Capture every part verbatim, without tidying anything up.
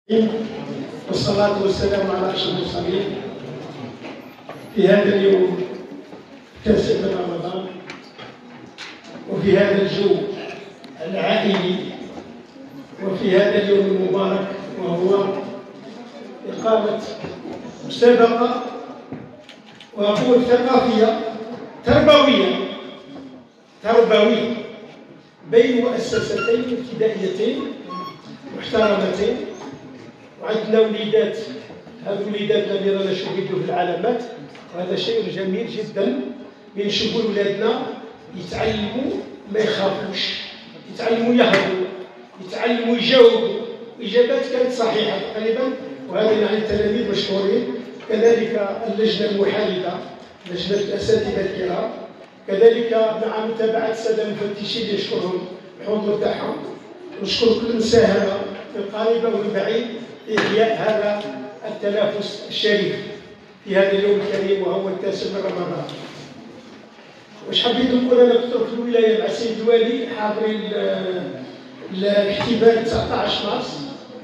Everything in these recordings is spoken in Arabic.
والصلاة والسلام على أشرف المرسلين في هذا اليوم التاسع من رمضان، وفي هذا الجو العائلي، وفي هذا اليوم المبارك، وهو إقامة مسابقة وأقول ثقافية تربوية تربوية بين مؤسستين ابتدائيتين محترمتين، وعندنا وليدات، هذو الوليدات الذين رانا نشوفوا في العلامات، وهذا شيء جميل جدا. بنشوفوا ولادنا يتعلموا ما يخافوش، يتعلموا يهضروا، يتعلموا يجاوبوا اجابات كانت صحيحه تقريبا، وهذا يعني التلاميذ مشكورين. كذلك اللجنه المحايده، لجنه الاساتذه الكرام، كذلك مع متابعه الساده المفتشين نشكرهم الحضور تاعهم، ونشكر كل من ساهم في القريب والبعيد لإحياء هذا التنافس الشريف في هذا اليوم الكريم وهو التاسع من رمضان. واش حبيت نقول، انا كنت في الولايه مع السيد الوالي حاضرين الاحتفال تسعة عشر مارس،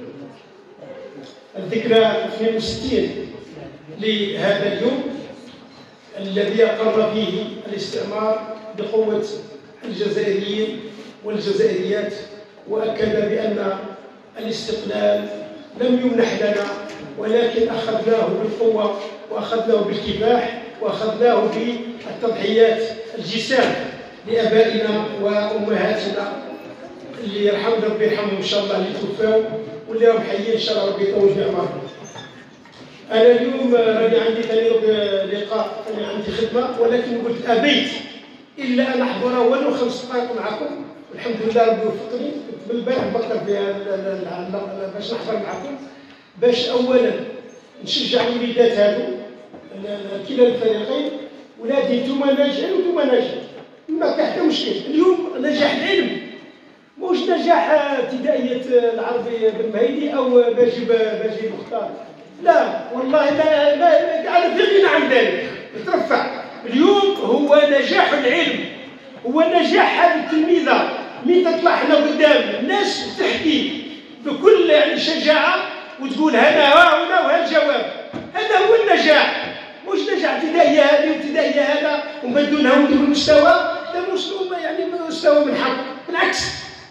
الذكرى اثنين وستين لهذا اليوم الذي أقر فيه الاستعمار بقوة الجزائريين والجزائريات، وأكد بأن الاستقلال لم يمنح لنا، ولكن أخذناه بالقوة، وأخذناه بالكفاح، وأخذناه بالتضحيات الجسام لآبائنا وأمهاتنا اللي يرحمنا ربي يرحمهم إن شاء الله، اللي توفاو واللي راهم حيين إن شاء الله ربي يطول في أعمارهم. أنا اليوم راني عندي ثاني لقاء، ثاني عندي خدمة، ولكن قلت أبيت إلا أن أحضر ولو خمس دقائق معكم، والحمد لله ربي وفقني. كنت من البارح بفكر في باش نحضر معكم، باش أولا نشجع الوليدات هذو كلا الفريقين، ولادي نتوما ناجحين وانتوما ناجحين، ما كاين حتى مشكل. اليوم نجاح العلم موش نجاح ابتدائية العربي بالمهيدي أو باجي باجي مختار، لا والله لا لا على في غنى عن ذلك، ترفع. اليوم هو نجاح العلم، هو نجاح هذه التلميذة مين تطلع حنا قدام الناس تحكي بكل يعني شجاعة وتقول هنا هنا وها الجواب، هذا هو النجاح. مش نجاح ابتدائية هذه وابتدائية هذا ومدونها ونديروا المستوى، هذا مستوى يعني مستوى من حق، بالعكس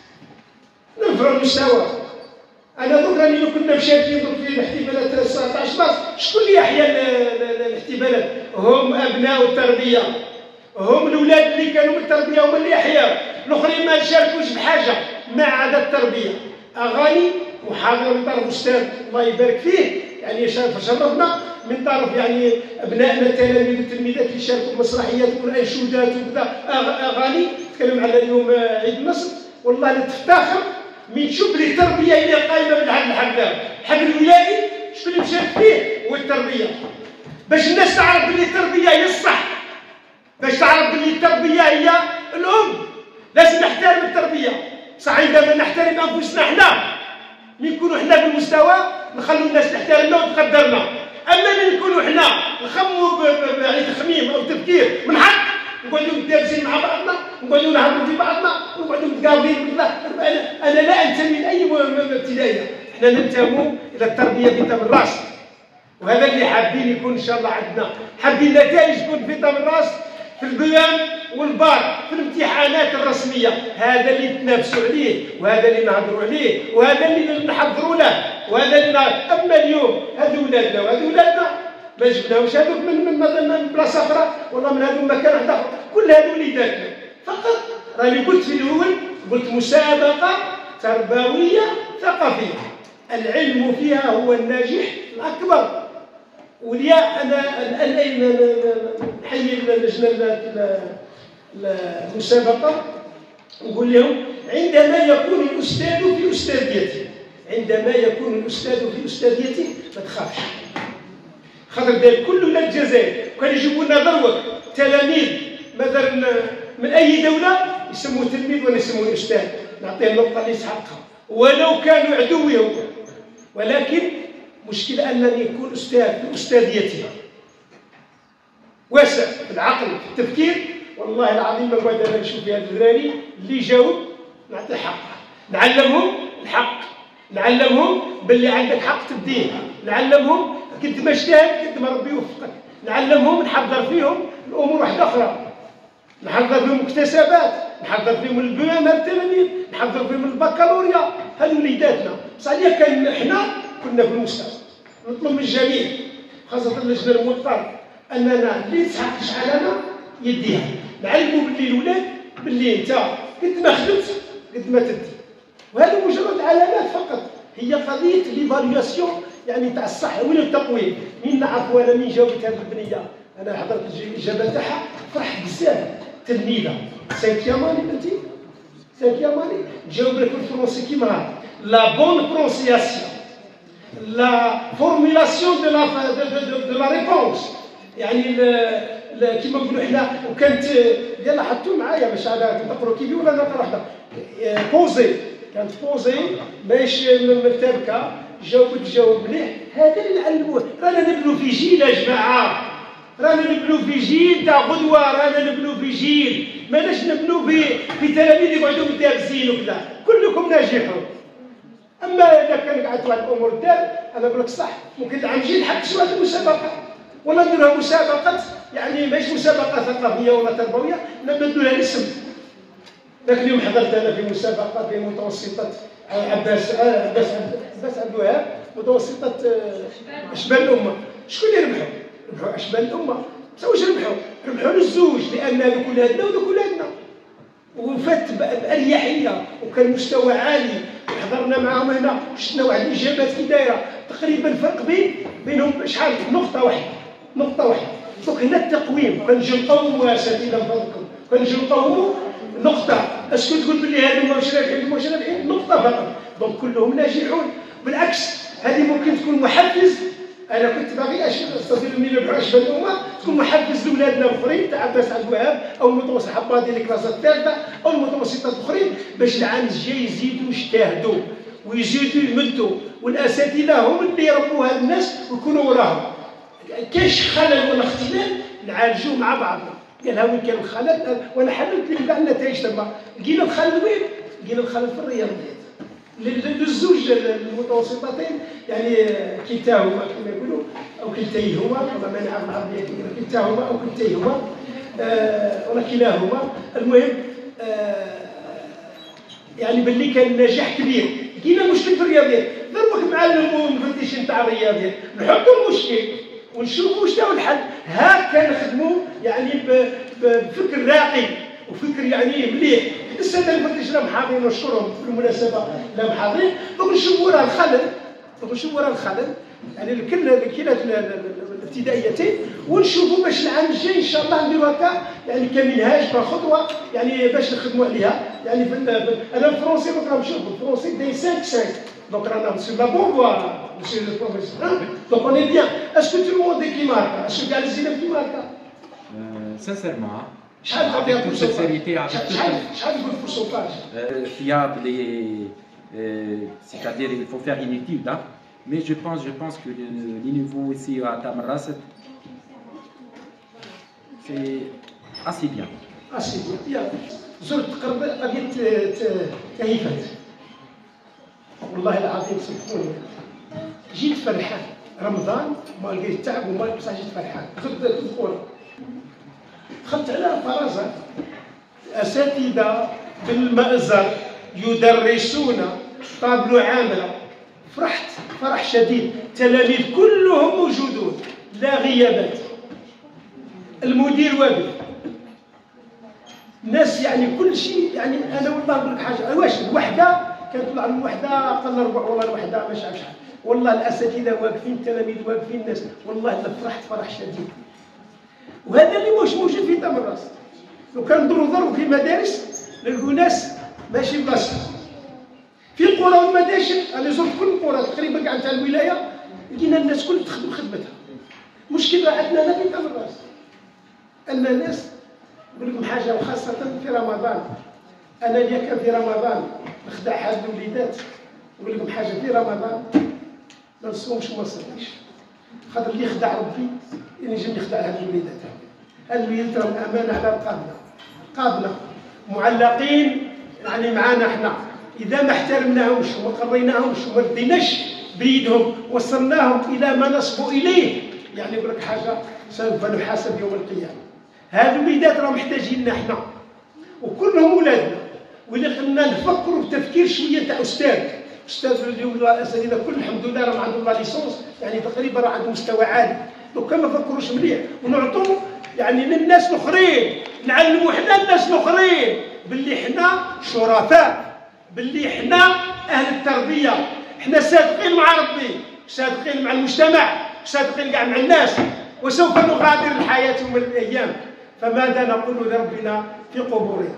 نرفعوا المستوى. أنا ذكر راني لو كنا مشاركين في الاحتفالات تسعة عشر مارس، شكون اللي يحيا الاحتفالات؟ هم أبناء التربية، هم الأولاد اللي كانوا من التربية هم اللي يحياوا، الآخرين ما يشاركوش بحاجة ما عدا التربية. أغاني محاضرة من طرف أستاذ الله يبارك فيه، يعني شرفنا من طرف يعني أبنائنا التلاميذ والتلميذات اللي شاركوا بمسرحيات والأنشودات وكذا، أغاني. تكلم على اليوم عيد النصر، والله لا تفتخر من تشوف لي التربيه اللي قايمه من عند الحمام، الحمل الولائي شكون اللي مشارك فيه؟ هو التربيه، باش الناس تعرف بلي التربيه هي الصح، باش تعرف بلي التربيه هي الام. لازم نحترم التربيه، صح عندما نحترم انفسنا حنا، من نكونوا حنا بالمستوى نخلوا الناس تحترمنا وتقدرنا، اما من نكونوا حنا نخموا يعني تخميم او تفكير من حق، نقعدوا متدابزين مع بعضنا، نقعدوا نهضروا في بعضنا، ونقعدوا متقابلين بالله. انا انا لا انتمي لاي ابتدائيه، احنا ننتموا الى التربيه في تم الراس، وهذا اللي حابين يكون ان شاء الله عندنا. حابين نتائج تكون في تم الراس، في القيام والبار، في الامتحانات الرسميه، هذا اللي نتنافسوا عليه، وهذا اللي نهضروا عليه، وهذا اللي نحضروا له، وهذا اللي نهضر. اما اليوم هذو ولادنا وهذو ولادنا ما جبناهمش هذوك من من من بلاصه اخرى، والله من هذو مكان واحد اخر، كل هذو وليداتنا. فقط راني قلت في الاول، قلت مسابقه تربويه ثقافيه، العلم فيها هو الناجح الاكبر. وليا انا الان نحيي اللجنه المسابقه، نقول لهم عندما يكون الاستاذ في استاذيته، عندما يكون الاستاذ في استاذيته ما تخافش، خاطر داير كل ولاد الجزائر وكان يجيبوا لنا ذروك تلاميذ مثلا من اي دوله يسموه تلميذ ولا يسموه استاذ، نعطيه النقطه اللي يستحقها ولو كانوا عدوي هو. ولكن مشكلة أنني يكون أستاذ في أستاذيته واسع في العقل في التفكير. والله العظيم ما قاعد أنا نشوف في هذا الذراري اللي يجاوب نعطيه حقه، نعلمهم الحق، نعلمهم باللي عندك حق تديه، نعلمهم قد ما اجتهد قد ما ربي يوفقك، نعلمهم نحضر فيهم الامور واحده اخرى، نحضر فيهم مكتسبات، نحضر فيهم البيان التلاميذ، نحضر فيهم البكالوريا. هذو وليداتنا، بصح عليا كان حنا كنا في المستوى. نطلب من الجميع خاصه اللجنه المضطر اننا اللي تحقش علينا يديها، نعلموا باللي الاولاد باللي انت قد ما خدمت قد ما تدي. وهذا مجرد علامات فقط، هي قضيه ليفالياسيون يعني تاع الصح وين التقويم. من نعرف وانا من جاوبت هذه البنيه، انا حضرت الاجابه تاعها فرحت بزاف. تلميذه سانكياماني بنتي سانكياماني جاوب لك بالفرنسي كيما هذا لا بون برونسياسيون لا فورميلاسيون دو لا دو لا ريبونس، يعني كيما نقولوا حنا. وكانت يلا حطوا معايا باش على تقروا كيفي ولا نقرا وحده بوزي، كانت بوزي ماشي مرتبكه، جاوبت جاوب مليح. هذا اللي نعلموه. رانا نبنوا في جيل يا جماعه، رانا نبنوا في جيل تاع غدوه، رانا نبنوا في جيل، ماناش نبنوا في في تلاميذ يقعدوا مدارسين وكذا. كلكم ناجحون. اما اذا كان قعدتوا على الامور الدار انا نقول لك صح، ممكن العام الجاي نحبسوا هذه المسابقه ولا نديروها مسابقه، يعني ماشي مسابقه ثقافيه ولا تربويه، نبدلوا لها الاسم. ذاك اليوم حضرت انا في مسابقه في متوسطه عباس عباس عباس عبد الوهاب، متوسطه اشبال الامه. شكون اللي ربحوا؟ ربحوا اشبال الامه. واش ربحوا؟ ربحوا للزوج، لان ذوك ولادنا وذوك ولادنا. وفات باريحيه وكان مستوى عالي، وحضرنا معاهم هنا شفنا واحد الاجابات كي دايره تقريبا فرق بين بينهم شحال؟ نقطه واحده، نقطه واحده. دونك هنا التقويم كنجيو نقوموا اساتذه من فضلكم، كنجيو نقوموا نقطه. اسكو تقول بلي هادو ماهوش ناجحين ماهوش ناجحين؟ نقطه فقط. دونك كلهم ناجحون. بالعكس هذه ممكن تكون محفز. انا كنت باغي استاذ من يربحوا اشبال الامه تكون محفز لاولادنا الاخرين تاع عباس عبد الوهاب او المتوسط حبا ديال الكلاس الثالثه او المتوسطات الاخرين، باش العام الجاي يزيدوا يجتهدوا ويزيدوا يمدوا، والاساتذه هم اللي يربوا هاد الناس ويكونوا وراهم. كاش خلل ولا اختلال نعالجوه مع بعضنا. قالها وين كان الخلل، وانا حللت لك كاع النتائج تما. لقينا الخلل وين؟ لقينا الخلل في الرياضيات. للزوج المتوسطتين يعني كلتاهما كما يقولوا او كلتيهما، والله ما نعرف العربيه كيف، كلتاهما او كلتيهما آه ولا كلاهما. المهم آه يعني باللي كان نجاح كبير. لقينا مشكل في الرياضيات، ضربك معلم ومفتش نتاع الرياضيات، نحطوا المشكل ونشوفوا واش هو الحل. هكا نخدموا يعني بفكر راقي وفكر يعني مليح. الساده المفتش راهم حاضرين ونشكرهم بالمناسبه، راهم حاضرين. دونك نشوفوا راه الخلل، دونك نشوفوا راه الخلل يعني كلا كلا الابتدائيتين، ونشوفوا باش العام الجاي ان شاء الله نديروا هكا يعني كمنهاج كخطوه يعني باش نخدموا عليها. يعني في انا الفرنسي دوك راهم شوفوا الفرنسي داي خمسة خمسة، دونك رانا سور لا بون فوا مسيو لو بروفيسور. دونك اون اي بيان. اسكو تو الموند كي ماركا؟ اسكو كاع الزينه كي ماركا؟ سانسيرمون شحال تعطيها toute sincérité, avec شحال يقول البورسونتاج fiable et c'est-à-dire il faut faire une étude, hein. Mais je pense, je pense que le, le niveau ici à Tamarras c'est assez bien. assez bien. زرت قضيه تهيفات والله العظيم صدقوني جيت فرحان. رمضان ما لقيت تعب وما بصح جيت فرحان. زرت تذكر دخلت على فرازه اساتذه بالمأزر يدرسون طابلو عامله. فرحت فرح شديد. تلاميذ كلهم موجودون لا غيابات. المدير واقف. الناس يعني كل شيء يعني انا والله نقول لك حاجه. واش الوحده كانت طلع من وحده قل ربع والله الوحده ما شحال شحال. والله الاساتذه واقفين، التلاميذ واقفين، الناس والله فرحت فرح شديد. وهذا اللي مش موجود في تمرس. لو كان ندوروا ضرب في المدارس نلقوا ناس ماشي بلاصتهم. في القرى والمدارس انا زرت كل القرى تقريبا كاع تاع الولايه، لقينا الناس كل تخدم خدمتها. مشكله عندنا هنا في تمرس ان الناس نقول لكم حاجه، وخاصه في رمضان. انا اللي كان في رمضان نخدع هاد الوليدات. نقول لكم حاجه، في رمضان ما نصومش وما نصليش، خاطر اللي يخدع ربي ينجم يخدع هاد الوليدات. هاد الوليدات راهم امانه على رقابنا، رقابنا معلقين يعني معانا حنا. اذا ما احترمناهمش وما قريناهمش وما رديناش بيدهم وصلناهم الى ما نصبوا اليه، يعني يقول لك حاجه سوف نحاسب يوم القيامه. هذو الوليدات راهم محتاجيننا احنا وكلهم ولادنا، واللي خلينا نفكروا بتفكير شويه تاع استاذ استاذ اليوم الاساتذه كل الحمد لله راهم عندهم لا ليسونس، يعني تقريبا راه عندهم مستوى عالي. لو كان ما فكروش مليح ونعطوا يعني للناس الاخرين، نعلموا حنا الناس الاخرين باللي حنا شرفاء، باللي حنا اهل التربيه، حنا صادقين مع ربي، صادقين مع المجتمع، صادقين كاع مع الناس، وسوف نغادر الحياه يوم من الايام. فماذا نقول لربنا في قبورنا؟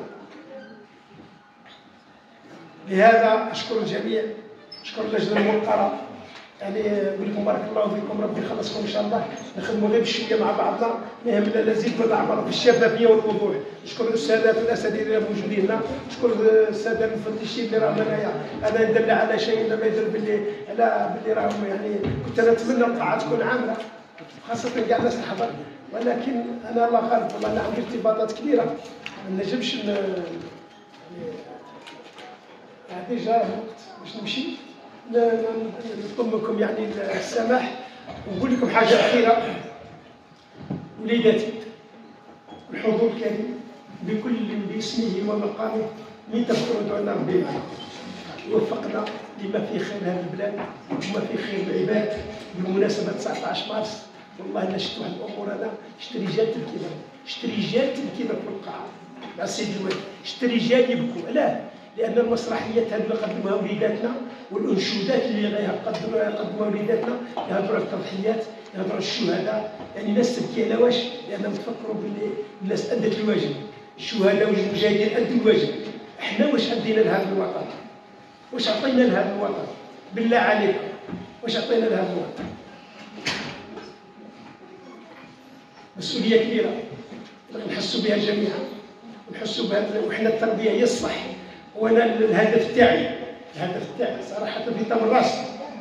لهذا اشكر الجميع، اشكر اللجنه الموقره، يعني نقول لكم بارك الله فيكم، ربي يخلصكم ان شاء الله، نخدموا غير بشويه مع بعضنا، ما يهمنا لا نزيد ولا نعمر في الشفافيه والوضوح. نشكر السادات والاساتذه اللي موجودين هنا، نشكر الساده المفتشين اللي راهم هنايا، انا ندل على شيء لما يدل باللي على باللي راهم يعني كنت انا نتمنى القاعه تكون عامله خاصه كاع الناس الحضر، ولكن انا الله غالب والله انا عندي ارتباطات كبيره ما نجمش يعني جا الوقت باش نمشي. نطلب منكم يعني السماح ونقول لكم حاجه اخيره. وليداتي الحضور الكريم بكل باسمه ومقامه، من تذكروا دعونا ربي معنا يوفقنا لما في خير هذه البلاد وما في خير العباد. بمناسبه تسعة عشر مارس والله انا شفت واحد الامور، انا شفت رجال تبكي، شفت رجال تبكي في القاعه مع السيد الوالي، شفت رجال يبكوا. علاه؟ لان المسرحيات هذه اللي قدموها وليداتنا والانشودات اللي يقدموها يقدموها وليداتنا يهضروا على التضحيات، يهضروا على الشهداء، يعني الناس تبكي على واش؟ لانهم تفكروا باللي الناس ادت الواجب، الشهداء والمجاهدين ادوا الواجب. احنا واش ادينا لهذا الوطن؟ واش عطينا لهذا الوطن؟ بالله عليكم واش عطينا لهذا الوطن؟ مسؤوليه كبيره نحسوا بها جميعا، ونحسوا بها، وحنا التربيه هي الصح. وانا الهدف تاعي الهدف تاعي صراحه في تمراس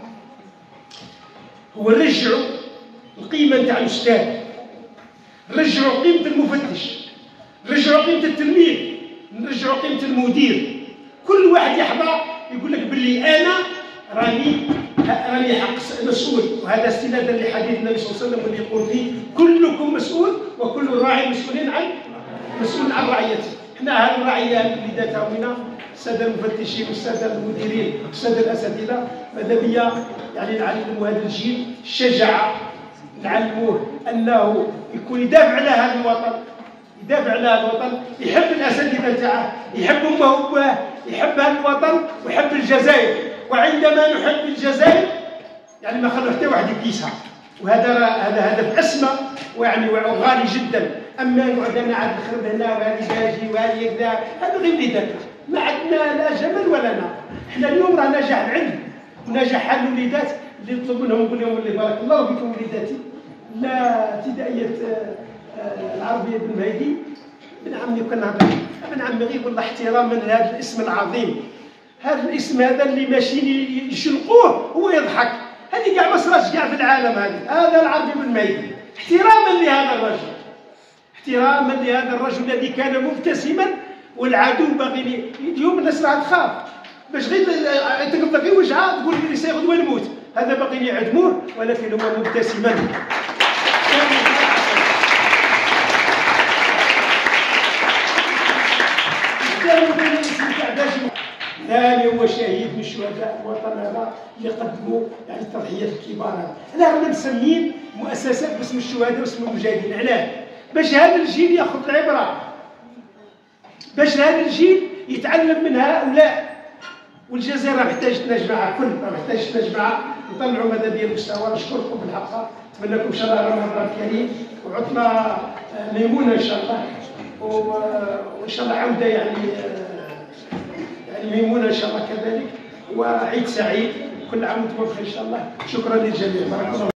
هو نرجعوا القيمه نتاع الاستاذ، نرجعوا قيمه المفتش، نرجعوا قيمه التلميذ، نرجعوا قيمه المدير. كل واحد يحظى يقول لك باللي انا راني راني حق مسؤول، وهذا استنادا لحديث النبي صلى الله عليه وسلم اللي يقول فيه كلكم مسؤول وكل راعي مسؤول عن مسؤول عن رعيته. احنا هذه الرعيه اللي داتها هنا الساده المفتشين والساده المديرين والساده الاساتذه، ماذا بيا يعني نعلموا هذا الجيل الشجاعه، نعلموه انه يكون يدافع على هذا الوطن، يدافع على هذا الوطن، يحب الاساتذه تاعه، يحب امه واباه، يحب هذا الوطن ويحب الجزائر. وعندما نحب الجزائر يعني ما خلوا حتى واحد يقيسها، وهذا هذا هدف اسمى ويعني وغالي جدا. اما نقعد انا عاد نخرب هنا وهذه باجي وهذه كذا، هذا غير وليداتنا، ما عندنا لا جمل ولا نار. احنا اليوم راه نجاح العلم ونجاح حال الوليدات اللي نطلب منهم نقول لهم اللي بارك الله فيكم وليداتي. لا ابتدائيه العربيه بن مهدي بن عمي كنا نهضر ابن عمي غير والله احتراما لهذا الاسم العظيم، هذا الاسم هذا اللي ماشيين يشلقوه هو يضحك، هذه كاع ما صراتش كاع في العالم. هذه هذا العربي بن مهدي احتراما لهذا الرجل، احتراما لهذا الرجل الذي كان مبتسما والعدو باغي. اليوم الناس راها تخاف باش غير تقبض غير وجعه تقول لي سيغد ونموت، هذا باغيين يعدموه ولكن هو مبتسما. ثاني هو شهيد من شهداء الوطن هذا اللي قدموا يعني التضحيات الكبار. هذا رانا مسميين مؤسسات باسم الشهداء واسم المجاهدين. علاه؟ باش هذا الجيل ياخذ العبره، باش هذا الجيل يتعلم من هؤلاء. والجزائر راه محتاجتنا جماعه، كل راه محتاجتنا جماعه نطلعوا ماذا بيا المستوى. نشكركم بالحق، نتمنى لكم ان شاء الله رمضان كريم وعطله ميمونه ان شاء الله، وان شاء الله عوده يعني يعني ميمونه ان شاء الله كذلك، وعيد سعيد، كل عام وانتم بخير ان شاء الله. شكرا للجميع، بارك الله.